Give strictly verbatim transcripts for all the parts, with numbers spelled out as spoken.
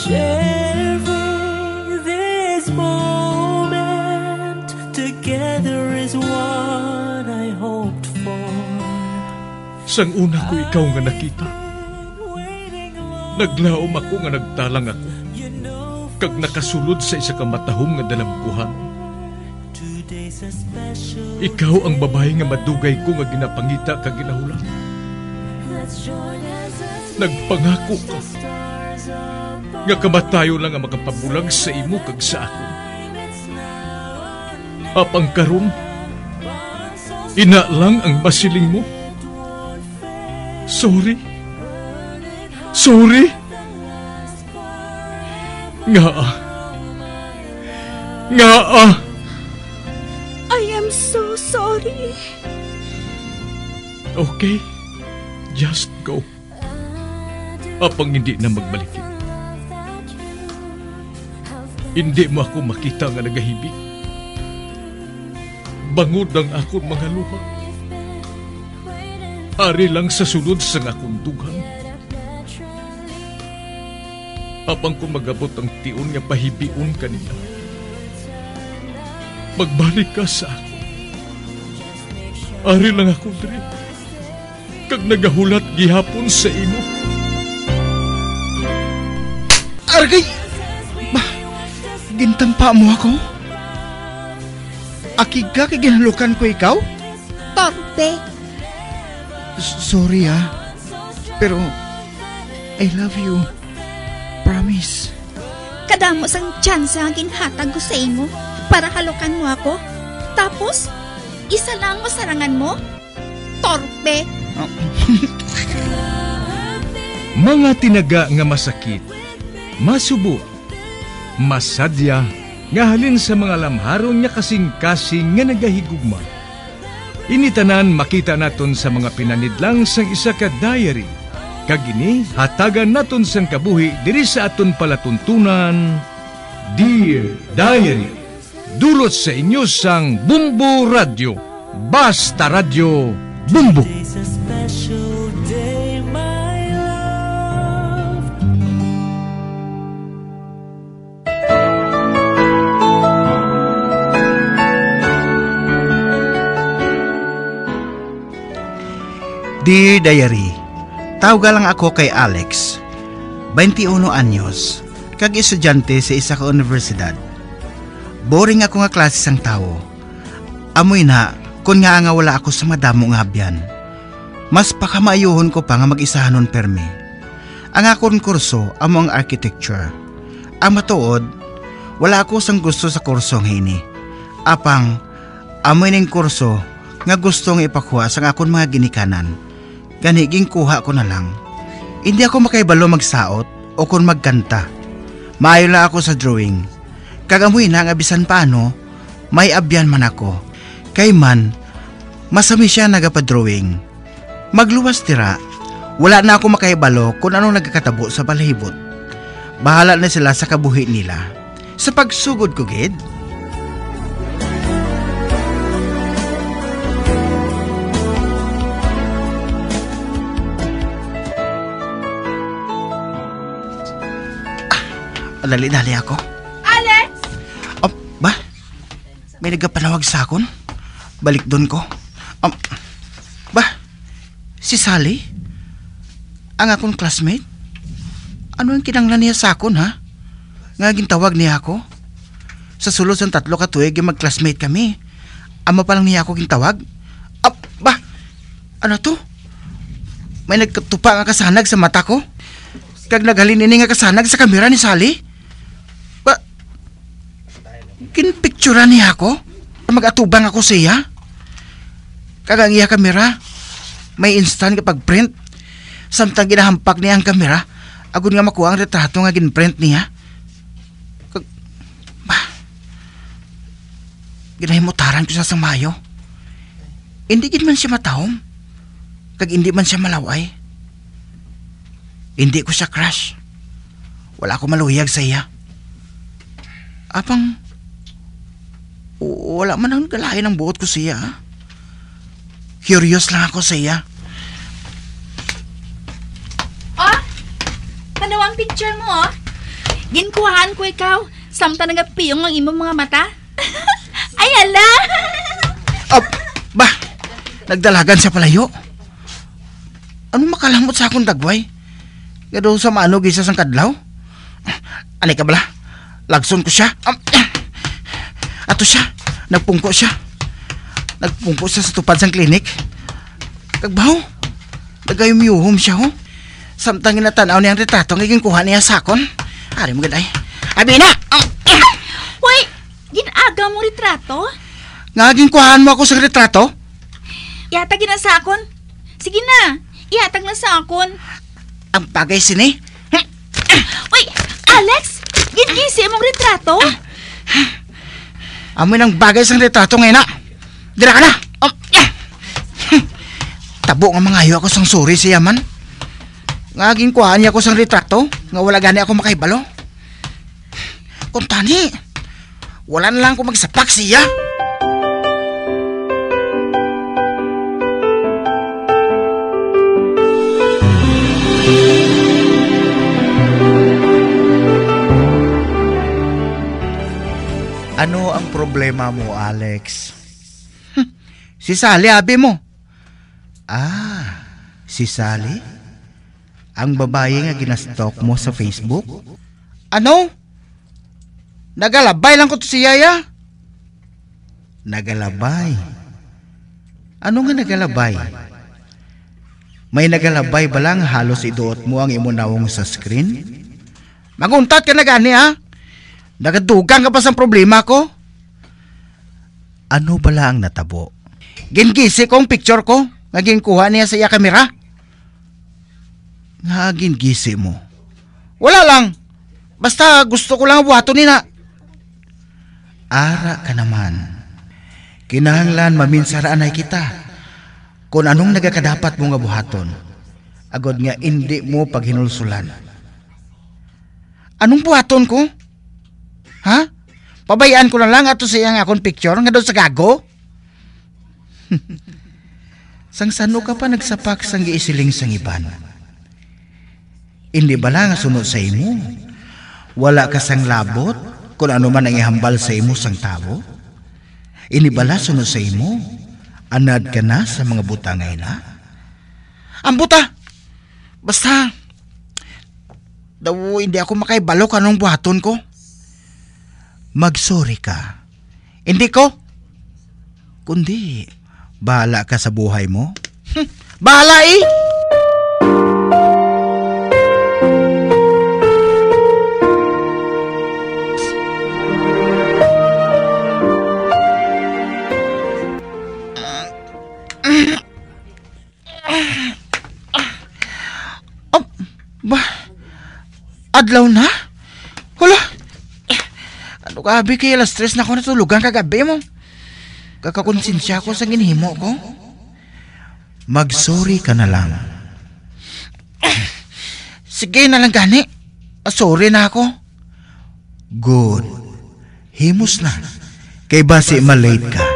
Sharing this moment together is what I hoped for. Sang una ko ikaw nga nakita, naglaom ako nga nagtalang ako, kag nakasulod sa isa ka matahom nga dalangguhan. Ikaw ang babae nga madugay ko nga ginapangita kag ginahulan. Nagpangako ka nga kamatayo lang ang makapabulag sa imo kag sa ako. Apang karon, ina lang ang masiling mo. Sorry. Sorry. Nga ah. Nga ah. I am so sorry. Okay. Just go. Apang hindi na magbalikin. Hindi mo ako makita nga nagahibig. Bangod ang akong mga luha. Ari lang sa sulod sa akong dughan. Apang kung magabot ang tiun nga pahibiun kanila, magbalik ka sa ako. Ari lang ako diri, kag nagahulat gihapon sa imo. Argay! Bah, gintampa mo ako? Akig ka kay ginalukan ko ikaw? Torpe. Sorry ah, pero I love you. Promise. Kadamo sang chance ang ginhatag ko sa imo para halukan mo ako. Tapos, isa lang mo sarangan mo? Torpe. Oh. Mga tinaga nga masakit, masubo, masadya, nga halin sa mga lamharon niya kasing-kasing nga nagahigugma. Initanan makita naton sa mga pinanidlang sang isa ka diary. Kagini, hatagan naton sang kabuhi diri sa aton palatuntunan. Dear Diary, dulot sa inyo sang Bumbo Radio. Basta Radio Bumbo. Today's a special day, my love. Dear Diary, tawga lang ako kay Alex, twenty-one anyos, kag estudyante sa isa ka universidad. Boring ako nga klase sang tao. Amoy na, kun nga nga wala ako sa madamo nga abyan. Mas pakamayuhon ko pa nga mag-isahanon permi. Ang akong kurso, amo ang architecture. Ang matuod, wala ako sang gusto sa kurso nga ini. Apang, amoy ning kurso nga gusto nga ipakuha sang akong mga ginikanan. Ganiging kuha ko na lang. Hindi ako makaibalo magsaot o kung magkanta. Maayo lang ako sa drawing. Kagamoy na nga bisan paano, may abyan man ako. Kay man, masami siya nagapadrawing. Magluwas tira, wala na ako makaibalo kung anong nagkakatabo sa balahibot. Bahala na sila sa kabuhi nila. Sa pagsugod ko, gid. Dali-dali ako. Alex! Oh, ba? May nagpanawag sa akon? Balik doon ko. Um, ba? Si Sally? Ang akong classmate? Ano ang kinanglan niya sa akon, ha? Nga gintawag niya ako? Sa sulod ng tatlo ka tuig, mag-classmate kami. Ama pa lang niya ako gintawag? Ah, ba? Ano to? May nagtupa nga kasanag sa mata ko? Kag naghalin ini nga kasanag sa kamera ni Sally? Kinpicturean niya ako? Mag-atubang ako siya? Kagang iya kamera, may instant kapag print. Samtang ginahampak niya ang kamera, agun nga makuha ang retrato nga ginprint niya. Kag... Bah... Ginahimutaran ko sa samayo. Hindi gin man siya matahom. Kag hindi man siya malaway. Hindi ko siya crush. Wala ko maluyag sa iya. Apang... Wala man ang galahin ng buot ko siya. Ha? Curious lang ako siya. Oh, tanawang picture mo, oh. ginkuhaan ko ikaw. Samta nagapiyong ang imong mga mata. Ay, ala! Oh, ba? Nagdalagan sa palayo. Ano makalamot sa akong dagway? Gado sa maano gisa sang kadlaw? Anay ka bala? Lagson ko siya. Um, ato siya. Nagpungko siya. Nagpungko siya sa tupad sang klinik. Kagbaw. Nagayumyuhom siya ho. Samtang inatanaw niyang retrato ngayong kuha niya sakon. Ari mo gaday. Abi na! Um, Hoy, ginaga mo retrato? Ngaging kuhaan mo ako sa retrato? Ihatag na sa akon. Sige na, ihatag na sa akon. Ang bagay sini. Uy, Alex! Gingisi mong retrato? Amoy ng bagay sa retrato ngayon na. Dira ka na! Um, Tabo nga mangayo ako sang suri siya man. Ngaging kuhaan niya ako sang retrato. Nga wala gani ako makahibalo. Kung tani, wala na lang ako magsapak siya. Ano ang problema mo, Alex? Si Sally, abi mo. Ah, si Sally? Ang babae nga ginastalk mo sa Facebook? Ano? Nagalabay lang ko to si Yaya. Nagalabay? Ano nga nagalabay? May nagalabay ba lang halos iduot mo ang imunawong sa screen? Maguntat ka na gani ha? Nagadugang ka pa sa problema ko? Ano bala ang natabo? Gingisi ko ang picture ko. Naging kuha niya sa iya kamera. Nga gingisi mo? Wala lang. Basta gusto ko lang buhaton nina. Ara ka naman. Kinahanglan maminsaraan ay kita. Kung anong nagakadapat mo nga buhaton. Agod nga hindi mo paghinulsulan. Anong buhaton ko? Ha? Pabayaan ko na lang ato sa iyang akong picture nga doon sa gago? Sang sano ka pa nagsapak sang giisiling sang iban? Hindi ba lang sunod sa imo? Wala ka sang labot kung ano man ang ihambal sa imo sang tao? Ini bala sunod sa imo? Anad ka na sa mga buta ngayon ha? Ang buta! Basta daw hindi ako makaibalo kanong buhaton ko. Magsorry ka. Hindi ko. Kundi, bahala ka sa buhay mo. Hm, bahala eh! Oh, ba? Adlaw na? Wala. Ano ka, abi, kaya alas stress na ako natulugan kagabi mo. Kakakonsensya ko sa ginhimo ko. Mag-sorry ka na lang. Sige na lang gani. Sorry na ako. Good. Himos na. Kay basi malate ka.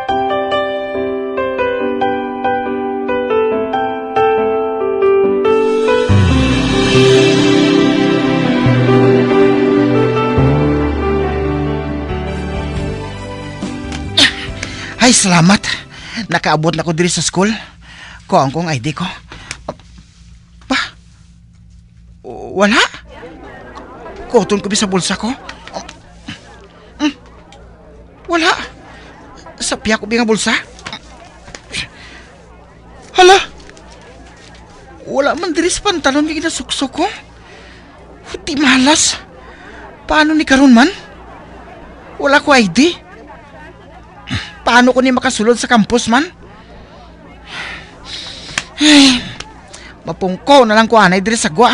Ay, salamat. Nakaabot na ko diri sa school. Kuhaan ko ang I D ko. Pa? Wala? Kuton ko sa bulsa ko. Wala. Sapya ko nga bulsa. Hala. Wala man diri sa pantalon kaya kinasuksok ko. Di malas. Paano ni karon man? Wala ko I D. Paano ko ni makasulod sa campus man? Ay, mapungko na lang ko anay diri sa gwa.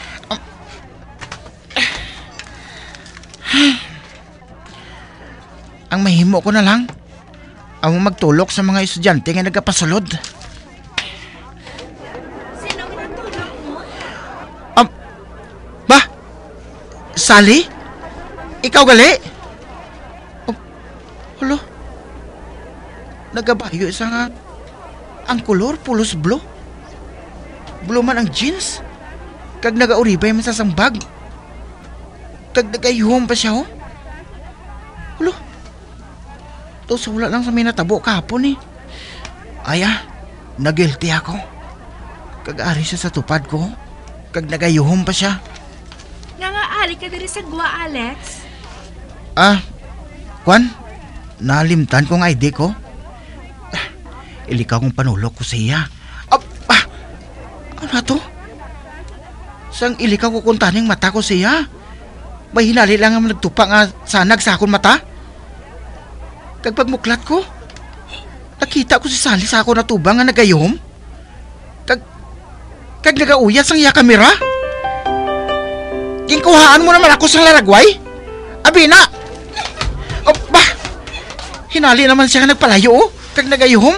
Ang mahimo ko na lang ang magtulok sa mga estudyante nga nagapasulod. Sino ginatulok mo? Um, ba? Sally? Ikaw gali? Um, hulo? Nagabayo isa nga ang kolor pulos blue. Blue man ang jeans. Kag nagauribay man sa sambag. Kag nagayuhom pa siya, oh. Hulo. To sa wala lang sa may natabo kahapon, eh. Aya, nagilty ako. Kag-ari siya sa tupad ko. Kag nagayuhom pa siya. Nga nga, ali ka diri sa gwa, Alex. Ah, Kwan, nalimtan kong I D ko. Ah, ilikaw kong panulok ko siya. Ah, ah, ano to? Sang ilikaw ko kuntaning mata ko siya. May hinali lang ang nagtupa nga sanag sa akong mata. Kag pagmuklat ko, nakita ko si Sally sa ako natubang nga nagayom. Kag, kag nagauyas ang iya kamera. Kingkuhaan mo naman ako sa laragway? Abi na! Oh, bah! Hinali naman siya nga nagpalayo, oh. Kag nagayom.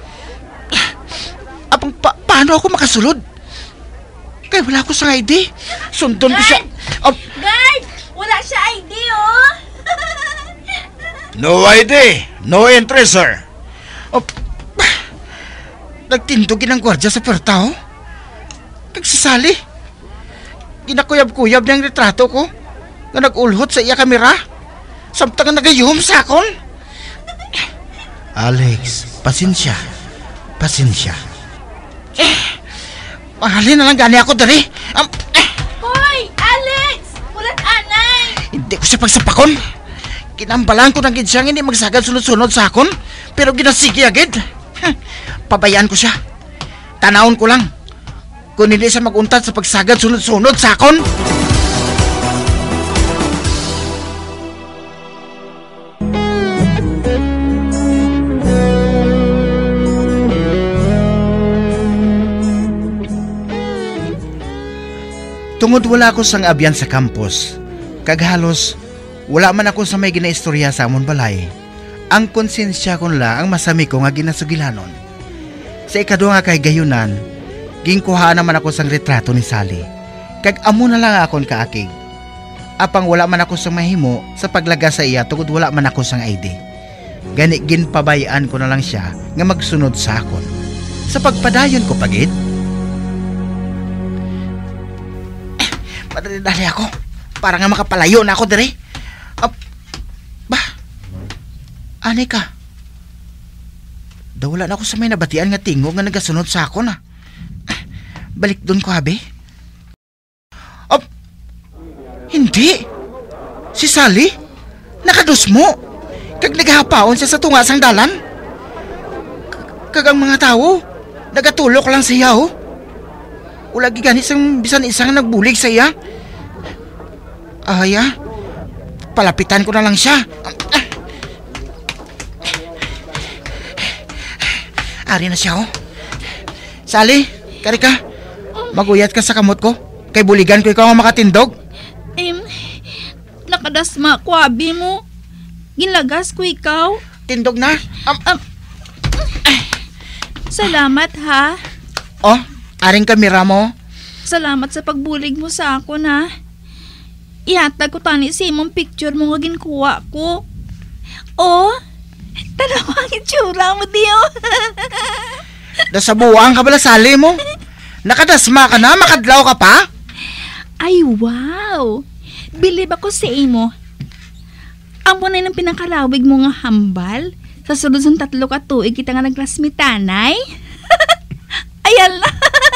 Apang pa paano ako makasulod? Kaya wala ko sa I D. Sundon ko siya. Oh. Guard! Wala siya I D, oh! No I D. No entry, sir. Oh. Nagtindugin ang gwardya sa perta, oh. Nagsasali. Ginakuyab-kuyab niyang retrato ko na nag-ulhot sa iya kamera. Samtang nagayuhom sa akon. Alex, pasensya. Pasensya. Eh, mahalin na lang gani ako dari. Um, eh. Hoy! Alex! Mulat anay! Hindi ko siya pagsapakon. Kinambalan ko ng ginsiyang hindi magsagad sunod-sunod sa akon. Pero ginasigi agad. Huh, pabayaan ko siya. Tanawon ko lang. Kung hindi siya mag-untat sa pagsagad sunod-sunod sa akon. Tungod wala ako sang abyan sa campus, kag halos wala man ako sa may ginaistorya sa amon balay, ang konsensya ko nila ang masami ko nga ginasugilanon. Sa ikadua nga kay gayunan, gingkuha naman ako sang retrato ni Sally, kag amo na lang akon kaakig. Apang wala man ako sang mahimo sa paglaga sa iya tungod wala man ako sang I D. Gani ginpabayaan ko na lang siya nga magsunod sa akon. Sa pagpadayon ko pagid, padali-dali ako para nga makapalayo na ako diri. Uh, bah, ani ka? Dawala na ako sa may nabatian nga tingog nga nagasunod sa ako na. Uh, balik doon ko, habi. Uh, hindi. Si Sally, nakadus mo. Kag naghapaon siya sa tungasang dalan. Kag ang mga tao, nagatulok lang siya, oh. Wala giganis ang bisan isang nagbulig sa iya. Aya, palapitan ko na lang siya. Ari na siya, oh. Sally, kari ka. Maguyat ka sa kamot ko. Kay buligan ko ikaw ang makatindog. Em, nakadasma ko, abi mo. Ginlagas ko ikaw. Tindog na. Um, Um, salamat, ha. oh, aring kamera mo. Salamat sa pagbulig mo sa ako, na. Ihatag ko tani si imong picture mo nga ginkuha ko. Oh, tanaw ang itsura mo, Dio. Nasabuang ka bala, Sally mo. Nakadasma ka na, makadlaw ka pa. Ay, wow. Bilib ako sa imo. Amo na ng pinakalawig mo nga hambal. Sa sunod sa tatlo ka tuig kita nga nagklasmitanay. Ayan na.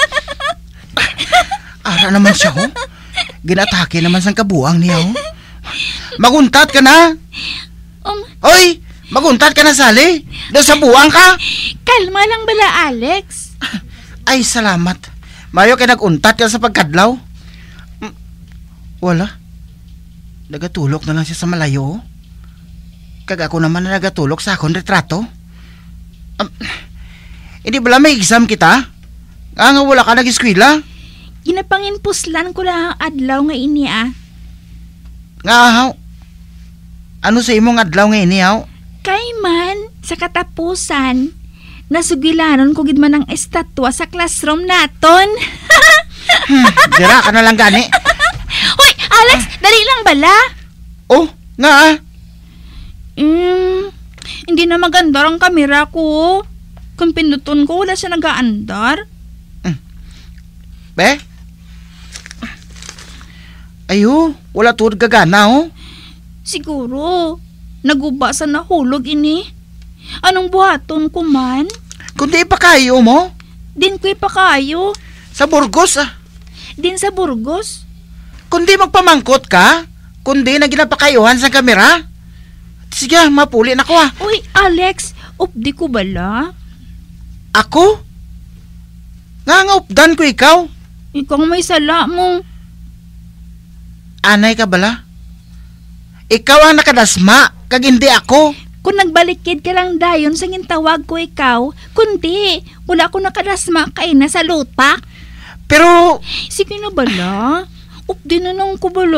Ara naman siya, oh. Ginatake naman sang kabuang niya, oh. Maguntat ka na. Um, Hoy, maguntat ka na, Sally. Nasabuang ka. kalma lang bala, Alex. Ay, salamat. Mayo kay naguntat ka sa pagkadlaw. Mm, Wala. Nagatulok na lang siya sa malayo. Kag ako naman na nagatulok sa akong retrato. Um, hindi bala may exam kita? Nga nga wala ka nag-eskwela? Ginapangin puslan ko lang ang adlaw nga ini, ah. Nga ahaw. Ano sa imong adlaw nga ini, ahaw? Kay man, sa katapusan, nasugilanon ko gid man ang estatwa sa classroom naton. Hmm, dira ka na lang gani. Hoy, Alex, dali lang bala. Oh, nga ah. Hmm, hindi na magandar ang kamera ko. Kung pinuton ko, wala siya nag-aandar. Be? Ayo, wala tuod gagana oh. Siguro, naguba sa nahulog ini. Anong buhaton ko man? Kundi pa kayo mo? Din ko'y pa kayo. Sa Burgos ah. Din sa Burgos. Kundi magpamangkot ka? Kundi na ginapakayuhan sa kamera? Sige, mapuli na ko ah. Uy, Alex, updi ko bala? Ako? Nga nga updan ko ikaw. Ikaw may sala mo. Anay ka bala? Ikaw ang nakadasma, kag hindi ako. Kung nagbalikid ka lang dayon sa gintawag ko ikaw, kundi wala ko nakadasma kay na sa lutak. Pero, Sige na bala? Updi na nang ko bala.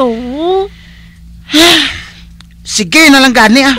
sige na lang gani ah.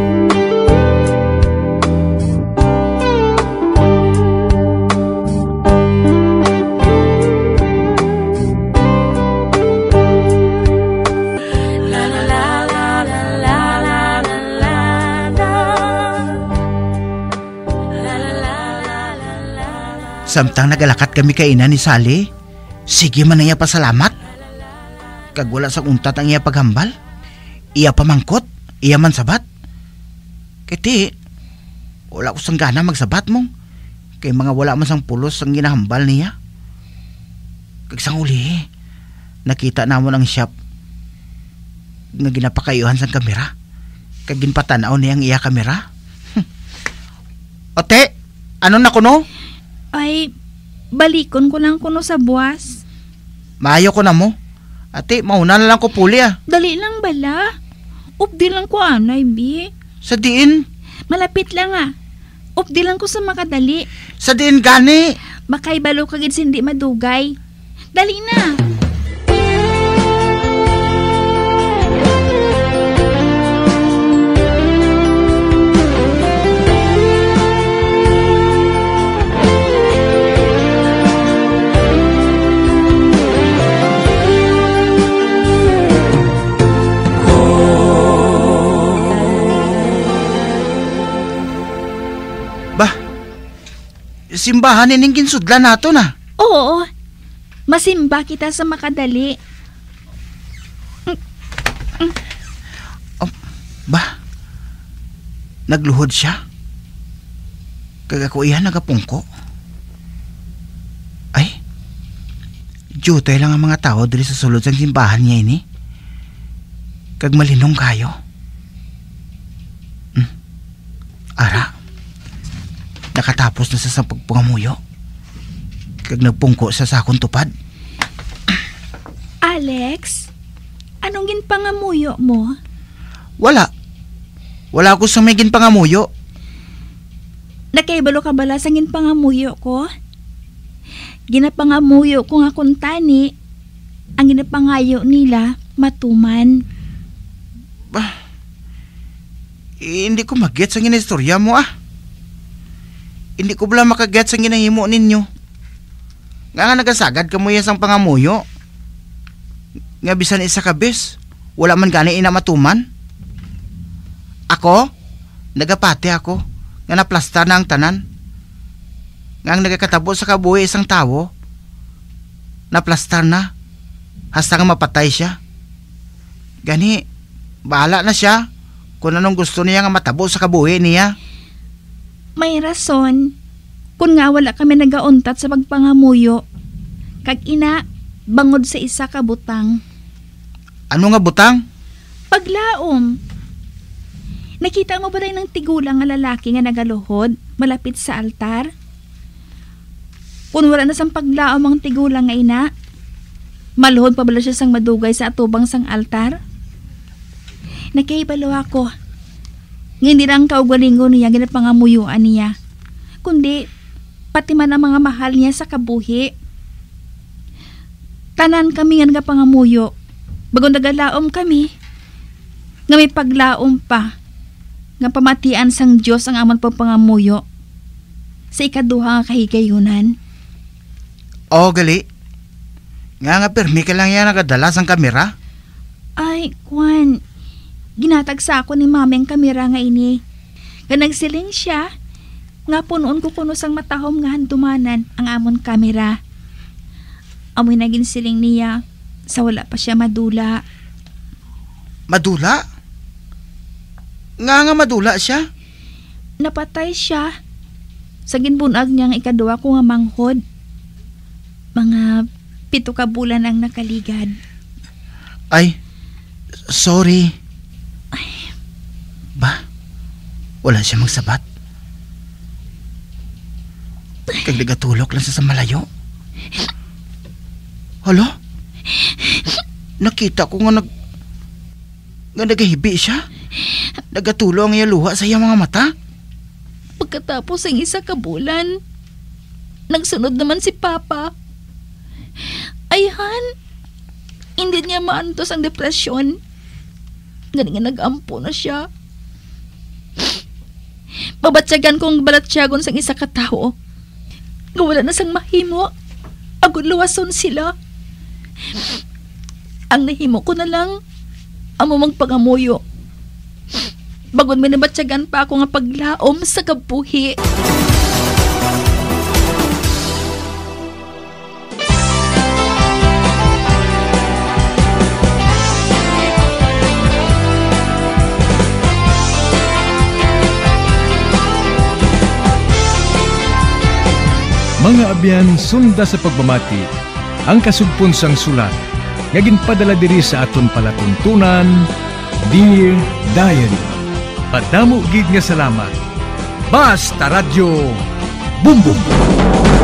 Samtang nagalakat kami kay ina ni Sally, sige man na iya pasalamat. Kag wala sa untat ang iya paghambal. Iya pamangkot, iya man sabat. Kiti, wala ko sang gana magsabat mong. Kay mga wala man sang pulos ang ginahambal niya. Kag sang uli, nakita namon ang shop nga ginapakayuhan sang kamera. Kag ginpatanaw niyang iya kamera. Ote, ano na kuno? Ay, balikon ko lang kuno sa buwas. Maayo ko na mo. Ate, mauna na lang ko puli ah. Dali lang bala. Updi lang ko anay, bi. Sa diin? Malapit lang ah. Updi lang ko sa makadali. Sa diin gani? Makay balo kagid hindi madugay. Dali na. Simbahan ining ginsudlan nato na. Oo. Masimba kita sa makadali. Oh, ba? Nagluhod siya? Kag ako iyan nagapungko. Ay, jutay lang ang mga tao diri sa sulod sang simbahan niya ini. Kag malinong kayo. Hmm. Ara. Nakatapos na sa pagpangamuyo. Kag nagpungko sa sakong tupad. Alex, anong ginpangamuyo mo? Wala. Wala ko sa may ginpangamuyo. Nakaibalo ka bala sa ginpangamuyo ko? Ginapangamuyo ko nga kung tani, ang ginapangayo nila matuman. Bah, eh, hindi ko mag-get sa ginistorya mo ah. Hindi ko bala makaget sa ginahimo ninyo. Nga nga nagasagad ka mo yan sang pangamuyo. Nga bisan isa ka bes, wala man gani inamatuman. Ako, nagapati ako, nga naplastar na ang tanan. Nga ang nagakatabo sa kabuhi isang tawo, naplastar na, hasta nga mapatay siya. Gani, bahala na siya kung anong gusto niya nga matabo sa kabuhi niya. May rason. Kung nga wala kami nagauntat sa pagpangamuyo, kag ina, bangod sa isa ka butang. Ano nga butang? Paglaom. Nakita mo ba tayo ng tigulang nga lalaki nga nagaluhod malapit sa altar? Kung wala na sang paglaom ang tigulang nga ina, maluhod pa bala siya sang madugay sa atubang sang altar? Nakahibalo ako. Hindi lang kaugalingo niya ginapangamuyuan niya, kundi pati man ang mga mahal niya sa kabuhi. Tanan kami nga nagapangamuyo, bago nagalaom kami, nga may paglaom pa, nga pamatian sang Diyos ang amon pagpangamuyo sa ikaduha nga kahigayunan. Oo, gali. Nga nga permi ka lang yan nagadala sang kamera. Ay, Kwan, ginatag sa ako ni mami ang kamera nga ini. Nga nagsiling siya, nga punoon ko kuno sang matahom nga handumanan ang amon kamera. Amoy naging siling niya, sa wala pa siya madula. Madula? Nga nga madula siya? Napatay siya sa ginbunag niyang ikaduwa ko nga manghod. Mga pito ka bulan ang nakaligad. Ay, sorry. Ba, wala siya magsabat. Kag nagatulok lang siya sa malayo. Hala? Nakita ko nga nag... nga nagahibi siya. Nagatulo ang iya luha sa iya mga mata. Pagkatapos ang isa ka bulan, nagsunod naman si Papa. Ayhan, hindi niya maantos ang depresyon. Ganun nga nag-ampo na siya. Babatsyagan kong balatsyagon sang isa ka tao. Nga wala na sang mahimo. Agud luwason sila. Ang nahimo ko na lang, amo magpangamuyo. Bagod may nabatsyagan pa ako nga paglaom sa kabuhi. Mga abyan, sunda sa pagmamati, ang kasugpon sang sulat, ngaging padala diri sa aton palatuntunan, Dear Diary. Padamo gid nga salamat. Basta Radyo Bumbum!